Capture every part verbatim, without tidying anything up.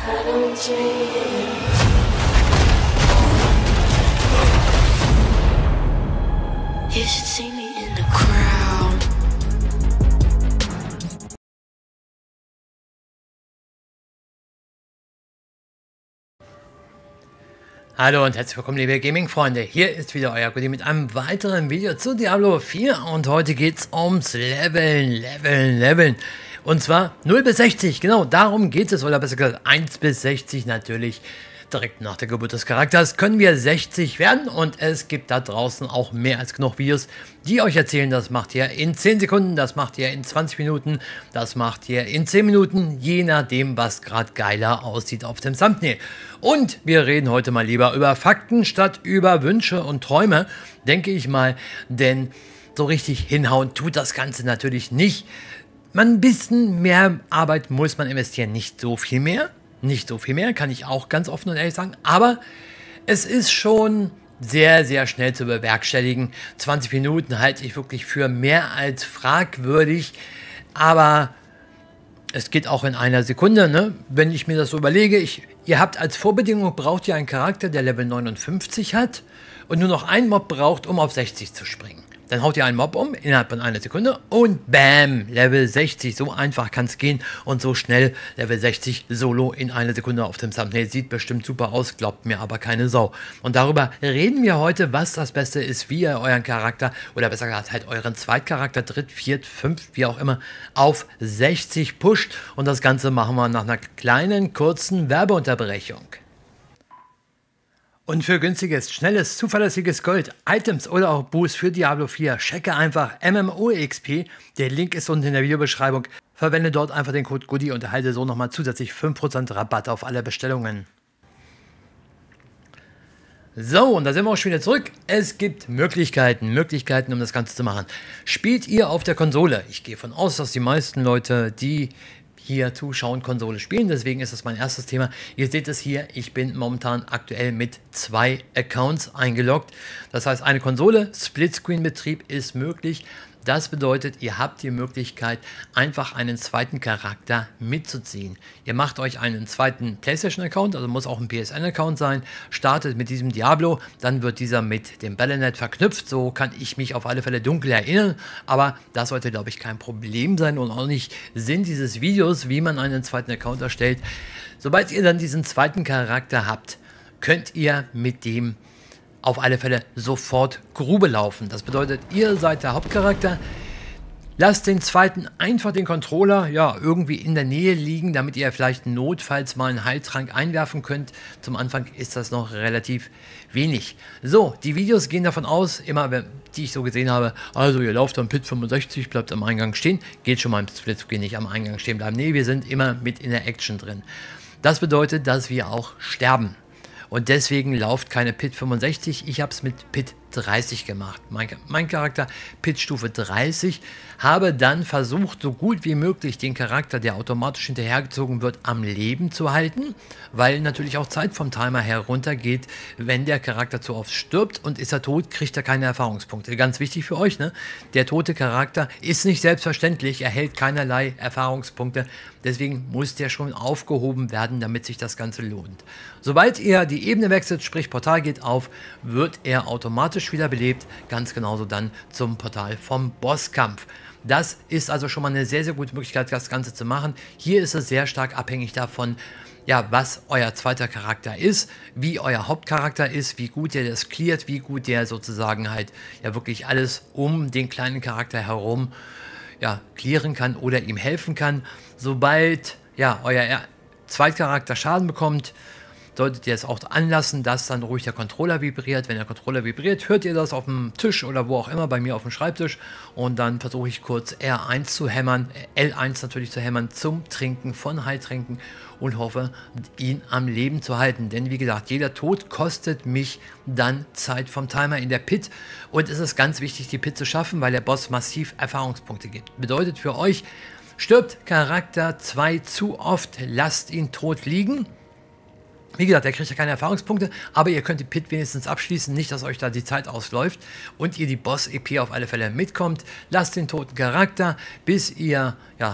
You should see me in the crowd. Hallo und herzlich willkommen, liebe Gaming-Freunde. Hier ist wieder euer Goodie mit einem weiteren Video zu Diablo vier und heute geht es ums Leveln, Leveln, Leveln. Und zwar null bis sechzig, genau darum geht es, oder besser gesagt eins bis sechzig natürlich. Direkt nach der Geburt des Charakters können wir sechzig werden und es gibt da draußen auch mehr als genug Videos, die euch erzählen, das macht ihr in zehn Sekunden, das macht ihr in zwanzig Minuten, das macht ihr in zehn Minuten, je nachdem, was gerade geiler aussieht auf dem Thumbnail. Und wir reden heute mal lieber über Fakten statt über Wünsche und Träume, denke ich mal, denn so richtig hinhauen tut das Ganze natürlich nicht. Man ein bisschen mehr Arbeit muss man investieren, nicht so viel mehr. Nicht so viel mehr, kann ich auch ganz offen und ehrlich sagen, aber es ist schon sehr, sehr schnell zu bewerkstelligen. zwanzig Minuten halte ich wirklich für mehr als fragwürdig, aber es geht auch in einer Sekunde, ne? Wenn ich mir das so überlege. Ich, ihr habt als Vorbedingung, braucht ihr einen Charakter, der Level neunundfünfzig hat und nur noch einen Mob braucht, um auf sechzig zu springen. Dann haut ihr einen Mob um, innerhalb von einer Sekunde und bam, Level sechzig. So einfach kann es gehen und so schnell Level sechzig solo in einer Sekunde auf dem Thumbnail. Sieht bestimmt super aus, glaubt mir aber keine Sau. Und darüber reden wir heute, was das Beste ist, wie ihr euren Charakter, oder besser gesagt halt euren Zweitcharakter, Dritt, Viert, Fünft, wie auch immer, auf sechzig pusht. Und das Ganze machen wir nach einer kleinen, kurzen Werbeunterbrechung. Und für günstiges, schnelles, zuverlässiges Gold, Items oder auch Boost für Diablo vier, checke einfach M M O X P. Der Link ist unten in der Videobeschreibung. Verwende dort einfach den Code Goodie und erhalte so nochmal zusätzlich fünf Prozent Rabatt auf alle Bestellungen. So, und da sind wir auch schon wieder zurück. Es gibt Möglichkeiten, Möglichkeiten, um das Ganze zu machen. Spielt ihr auf der Konsole? Ich gehe davon aus, dass die meisten Leute, die hier zuschauen, Konsole spielen, deswegen ist das mein erstes Thema. Ihr seht es hier, ich bin momentan aktuell mit zwei Accounts eingeloggt. Das heißt, eine Konsole, Splitscreen-Betrieb ist möglich. Das bedeutet, ihr habt die Möglichkeit, einfach einen zweiten Charakter mitzuziehen. Ihr macht euch einen zweiten PlayStation-Account, also muss auch ein P S N-Account sein, startet mit diesem Diablo, dann wird dieser mit dem Battle Punkt net verknüpft. So kann ich mich auf alle Fälle dunkel erinnern, aber das sollte, glaube ich, kein Problem sein und auch nicht Sinn dieses Videos, wie man einen zweiten Account erstellt. Sobald ihr dann diesen zweiten Charakter habt, könnt ihr mit dem auf alle Fälle sofort Grube laufen. Das bedeutet, ihr seid der Hauptcharakter. Lasst den zweiten einfach den Controller ja irgendwie in der Nähe liegen, damit ihr vielleicht notfalls mal einen Heiltrank einwerfen könnt. Zum Anfang ist das noch relativ wenig. So, die Videos gehen davon aus, immer die ich so gesehen habe, also ihr lauft am Pit fünfundsechzig, bleibt am Eingang stehen. Geht schon mal im Splitscreen nicht am Eingang stehen bleiben. Nee, wir sind immer mit in der Action drin. Das bedeutet, dass wir auch sterben. Und deswegen lauft keine Pit fünfundsechzig, ich habe es mit Pit dreißig gemacht. Mein, mein Charakter Pit Stufe dreißig, habe dann versucht, so gut wie möglich den Charakter, der automatisch hinterhergezogen wird, am Leben zu halten, weil natürlich auch Zeit vom Timer heruntergeht, wenn der Charakter zu oft stirbt und ist er tot, kriegt er keine Erfahrungspunkte. Ganz wichtig für euch, ne? Der tote Charakter ist nicht selbstverständlich, erhält keinerlei Erfahrungspunkte, deswegen muss der schon aufgehoben werden, damit sich das Ganze lohnt. Sobald ihr die Ebene wechselt, sprich Portal geht auf, wird er automatisch wiederbelebt, ganz genauso dann zum Portal vom Bosskampf. Das ist also schon mal eine sehr, sehr gute Möglichkeit, das Ganze zu machen. Hier ist es sehr stark abhängig davon, ja, was euer zweiter Charakter ist, wie euer Hauptcharakter ist, wie gut der das cleart, wie gut der sozusagen halt ja wirklich alles um den kleinen Charakter herum ja, clearen kann oder ihm helfen kann. Sobald ja, euer Zweitcharakter Schaden bekommt, solltet ihr es auch anlassen, dass dann ruhig der Controller vibriert. Wenn der Controller vibriert, hört ihr das auf dem Tisch oder wo auch immer, bei mir auf dem Schreibtisch. Und dann versuche ich kurz R eins zu hämmern, L eins natürlich zu hämmern zum Trinken von Heiltränken und hoffe, ihn am Leben zu halten. Denn wie gesagt, jeder Tod kostet mich dann Zeit vom Timer in der Pit. Und es ist ganz wichtig, die Pit zu schaffen, weil der Boss massiv Erfahrungspunkte gibt. Bedeutet für euch, stirbt Charakter zwei zu oft, lasst ihn tot liegen. Wie gesagt, er kriegt ja keine Erfahrungspunkte, aber ihr könnt die Pit wenigstens abschließen, nicht, dass euch da die Zeit ausläuft und ihr die Boss-E P auf alle Fälle mitkommt. Lasst den toten Charakter, bis ihr ja,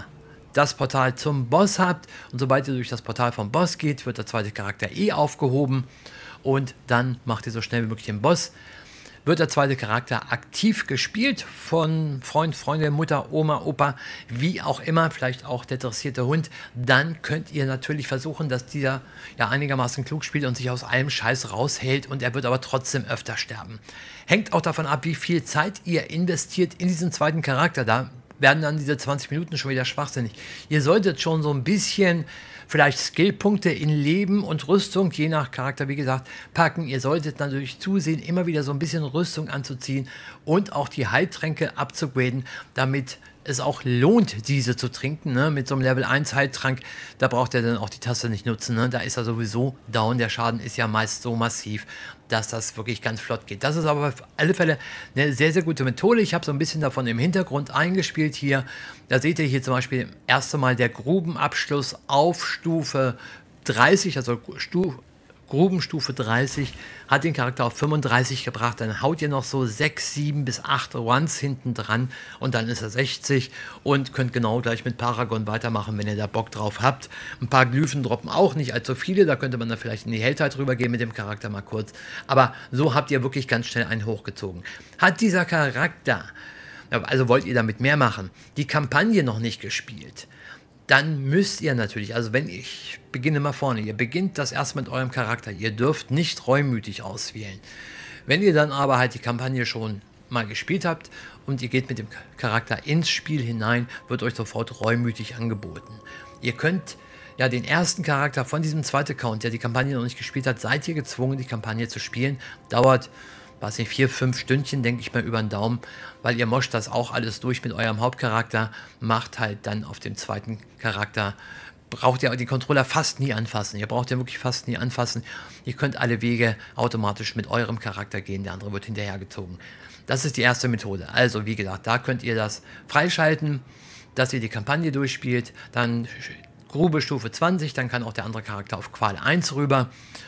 das Portal zum Boss habt und sobald ihr durch das Portal vom Boss geht, wird der zweite Charakter eh aufgehoben und dann macht ihr so schnell wie möglich den Boss. Wird der zweite Charakter aktiv gespielt von Freund, Freundin, Mutter, Oma, Opa, wie auch immer, vielleicht auch der dressierte Hund, dann könnt ihr natürlich versuchen, dass dieser ja einigermaßen klug spielt und sich aus allem Scheiß raushält und er wird aber trotzdem öfter sterben. Hängt auch davon ab, wie viel Zeit ihr investiert in diesen zweiten Charakter. Da werden dann diese zwanzig Minuten schon wieder schwachsinnig. Ihr solltet schon so ein bisschen vielleicht Skillpunkte in Leben und Rüstung, je nach Charakter, wie gesagt, packen. Ihr solltet natürlich zusehen, immer wieder so ein bisschen Rüstung anzuziehen und auch die Heiltränke abzugraden, damit es auch lohnt, diese zu trinken. Ne? Mit so einem Level eins Heiltrank, da braucht ihr dann auch die Taste nicht nutzen. Ne? Da ist er sowieso down. Der Schaden ist ja meist so massiv, dass das wirklich ganz flott geht. Das ist aber auf alle Fälle eine sehr, sehr gute Methode. Ich habe so ein bisschen davon im Hintergrund eingespielt hier. Da seht ihr hier zum Beispiel erst einmal der Grubenabschluss auf Stufe dreißig, also Stufe Grubenstufe dreißig, hat den Charakter auf fünfunddreißig gebracht, dann haut ihr noch so sechs, sieben bis acht Runs hinten dran und dann ist er sechzig und könnt genau gleich mit Paragon weitermachen, wenn ihr da Bock drauf habt. Ein paar Glyphen droppen auch, nicht allzu viele, da könnte man dann vielleicht in die Heldheit rübergehen mit dem Charakter mal kurz, aber so habt ihr wirklich ganz schnell einen hochgezogen. Hat dieser Charakter, also wollt ihr damit mehr machen, die Kampagne noch nicht gespielt, dann müsst ihr natürlich, also wenn ich beginne mal vorne, ihr beginnt das erst mit eurem Charakter, ihr dürft nicht reumütig auswählen. Wenn ihr dann aber halt die Kampagne schon mal gespielt habt und ihr geht mit dem Charakter ins Spiel hinein, wird euch sofort reumütig angeboten. Ihr könnt ja den ersten Charakter von diesem zweiten Account, der die Kampagne noch nicht gespielt hat, seid ihr gezwungen, die Kampagne zu spielen. Dauert, weiß nicht, vier, fünf Stündchen, denke ich mal, über den Daumen, weil ihr moscht das auch alles durch mit eurem Hauptcharakter, macht halt dann auf dem zweiten Charakter, braucht ihr die Controller fast nie anfassen, ihr braucht ja wirklich fast nie anfassen, ihr könnt alle Wege automatisch mit eurem Charakter gehen, der andere wird hinterhergezogen. Das ist die erste Methode, also wie gesagt, da könnt ihr das freischalten, dass ihr die Kampagne durchspielt, dann Grube Stufe zwanzig, dann kann auch der andere Charakter auf Qual eins rüber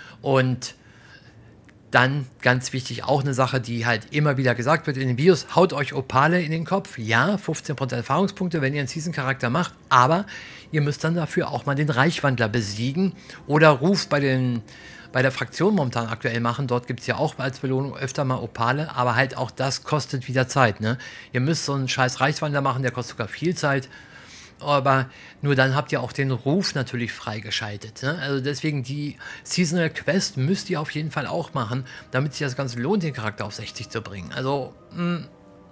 und dann, ganz wichtig, auch eine Sache, die halt immer wieder gesagt wird in den Videos, haut euch Opale in den Kopf. Ja, fünfzehn Prozent Erfahrungspunkte, wenn ihr einen Season-Charakter macht, aber ihr müsst dann dafür auch mal den Reichwandler besiegen oder Ruf bei, den, bei der Fraktion momentan aktuell machen. Dort gibt es ja auch als Belohnung öfter mal Opale, aber halt auch das kostet wieder Zeit. Ne? Ihr müsst so einen scheiß Reichwandler machen, der kostet sogar viel Zeit. Aber nur dann habt ihr auch den Ruf natürlich freigeschaltet. Ne? Also deswegen die Seasonal Quest müsst ihr auf jeden Fall auch machen, damit sich das Ganze lohnt, den Charakter auf sechzig zu bringen. Also, mh,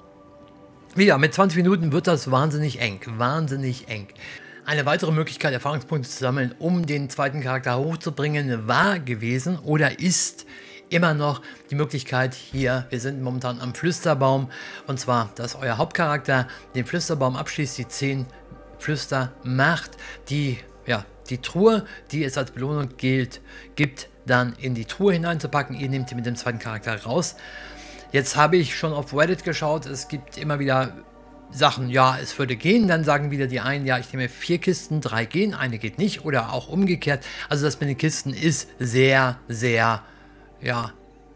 wieder, mit zwanzig Minuten wird das wahnsinnig eng. Wahnsinnig eng. Eine weitere Möglichkeit, Erfahrungspunkte zu sammeln, um den zweiten Charakter hochzubringen, war gewesen oder ist immer noch die Möglichkeit hier, wir sind momentan am Flüsterbaum, und zwar, dass euer Hauptcharakter den Flüsterbaum abschließt, die zehn Flüster macht, die, ja, die Truhe, die es als Belohnung gilt, gibt, dann in die Truhe hineinzupacken. Ihr nehmt die mit dem zweiten Charakter raus. Jetzt habe ich schon auf Reddit geschaut, es gibt immer wieder Sachen, ja, es würde gehen, dann sagen wieder die einen, ja, ich nehme vier Kisten, drei gehen, eine geht nicht oder auch umgekehrt. Also das mit den Kisten ist sehr, sehr, ja,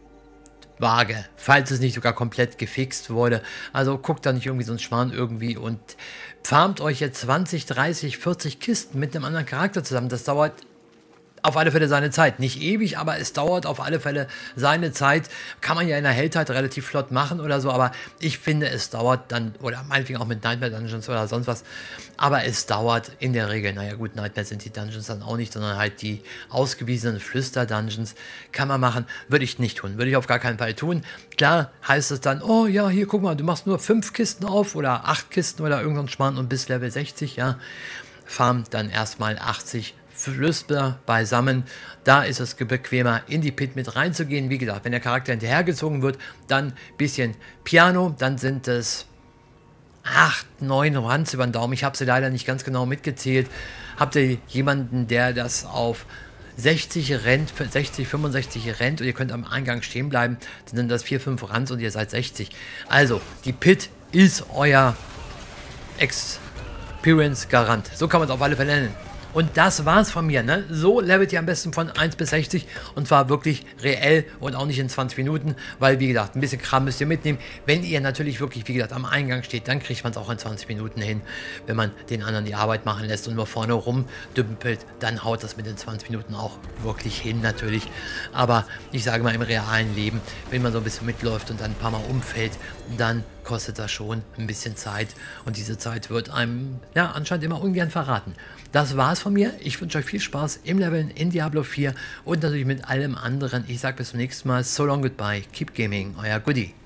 vage, falls es nicht sogar komplett gefixt wurde. Also guckt da nicht irgendwie so ein Schmarrn irgendwie und farmt euch jetzt zwanzig, dreißig, vierzig Kisten mit einem anderen Charakter zusammen. Das dauert auf alle Fälle seine Zeit. Nicht ewig, aber es dauert auf alle Fälle seine Zeit. Kann man ja in der Heldheit relativ flott machen oder so, aber ich finde, es dauert dann, oder meinetwegen auch mit Nightmare Dungeons oder sonst was, aber es dauert in der Regel, naja gut, Nightmare sind die Dungeons dann auch nicht, sondern halt die ausgewiesenen Flüster-Dungeons kann man machen, würde ich nicht tun, würde ich auf gar keinen Fall tun. Klar heißt es dann, oh ja, hier guck mal, du machst nur fünf Kisten auf oder acht Kisten oder irgendein Schmarrn und bis Level sechzig, ja, farm dann erstmal achtzig Flüster beisammen, da ist es bequemer, in die Pit mit reinzugehen. Wie gesagt, wenn der Charakter hinterhergezogen wird, dann ein bisschen Piano, dann sind es acht, neun Runs über den Daumen. Ich habe sie leider nicht ganz genau mitgezählt. Habt ihr jemanden, der das auf sechzig rennt, sechzig, fünfundsechzig rennt und ihr könnt am Eingang stehen bleiben, dann sind das vier, fünf Runs und ihr seid sechzig. Also, die Pit ist euer Experience-Garant. So kann man es auf alle Fälle nennen. Und das war's von mir. Ne? So levelt ihr am besten von eins bis sechzig und zwar wirklich reell und auch nicht in zwanzig Minuten, weil wie gesagt, ein bisschen Kram müsst ihr mitnehmen. Wenn ihr natürlich wirklich, wie gesagt, am Eingang steht, dann kriegt man es auch in zwanzig Minuten hin. Wenn man den anderen die Arbeit machen lässt und nur vorne rumdümpelt, dann haut das mit den zwanzig Minuten auch wirklich hin natürlich. Aber ich sage mal, im realen Leben, wenn man so ein bisschen mitläuft und dann ein paar Mal umfällt, dann kostet das schon ein bisschen Zeit und diese Zeit wird einem ja anscheinend immer ungern verraten. Das war's von mir. Ich wünsche euch viel Spaß im Leveln in Diablo vier und natürlich mit allem anderen. Ich sage bis zum nächsten Mal. So long, goodbye. Keep gaming. Euer Goodie.